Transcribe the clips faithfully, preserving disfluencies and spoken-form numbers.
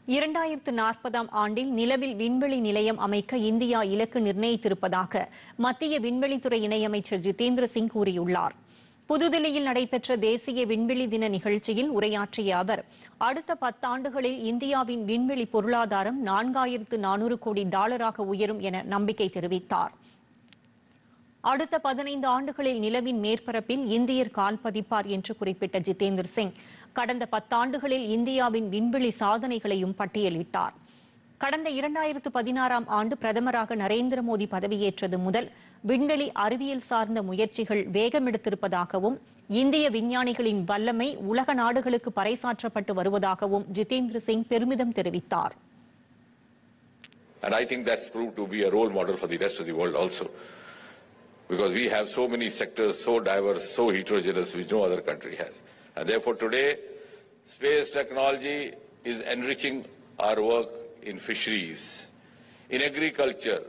இரண்டாயிரத்து நாற்பதாம் ஆண்டில் நிலவில் விண்வெளி நிலையம் அமைக்க இந்தியா இலக்கு நிர்ணயித்திருப்பதாக மத்திய விண்வெளித்துறை இணையமைச்சர் ஜிதேந்திர சிங் கூறியுள்ளார். புதுதில்லியில் நடைபெற்ற தேசிய விண்வெளி தின நிகழ்ச்சியில் உரையாற்றிய அவர், அடுத்த பத்தாண்டுகளில் இந்தியாவின் விண்வெளி பொருளாதாரம் நான்காயிரத்து நானூறு கோடி டாலராக உயரும் என நம்பிக்கை தெரிவித்தார். அடுத்த பதினைந்து ஆண்டுகளில் நிலவின் மேற்பரப்பில் இந்தியர் கால் பதிப்பார் என்று குறிப்பிட்ட ஜிதேந்திர சிங், கடந்த பத்தாண்டுகளில் இந்தியாவின் விண்வெளி சாதனைகளையும் பட்டியலிட்டார். கடந்த இரண்டாயிரத்து பதினாறாம் ஆண்டு பிரதமராக நரேந்திர மோடி பதவியேற்றது முதல் விண்வெளி அறிவியல் சார்ந்த முயற்சிகள் வேகமெடுத்திருப்பதாகவும், இந்திய விஞ்ஞானிகளின் வல்லமை உலக நாடுகளுக்கு பறைசாற்றப்பட்டு வருவதாகவும் ஜிதேந்திர சிங் பெருமிதம் தெரிவித்தார். And I think that's proved to be a role model for the rest of the world also. Because we have so many sectors, so diverse, so heterogeneous, which no other country has. And therefore today, space technology is enriching our work in fisheries, in agriculture,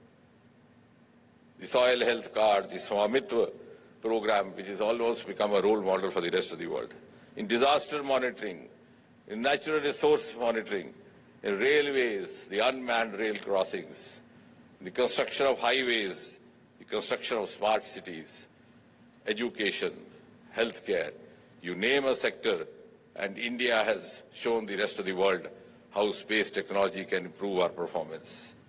the soil health card, the Swamitva program, which has almost become a role model for the rest of the world, in disaster monitoring, in natural resource monitoring, in railways, the unmanned rail crossings, the construction of highways, the construction of smart cities, education, healthcare, you name a sector, and India has shown the rest of the world how space technology can improve our performance.